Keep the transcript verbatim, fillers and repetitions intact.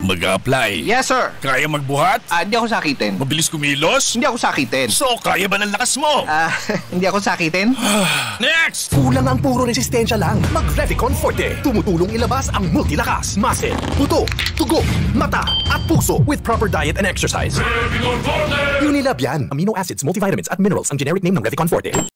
Mag-a-apply. Yes, sir. Kaya magbuhat? Ah, hindi ako sakitin. Mabilis kumilos? Hindi ako sakitin. So, kaya ba ng lakas mo? Ah, hindi ako sakitin. Next! Kulang ang puro resistensya lang. Mag-Revicon Forte. Tumutulong ilabas ang multilakas, muscle, buto, tugo, mata, at puso with proper diet and exercise. Revicon Forte! Unilab yan. Amino acids, multivitamins at minerals ang generic name ng Revicon Forte.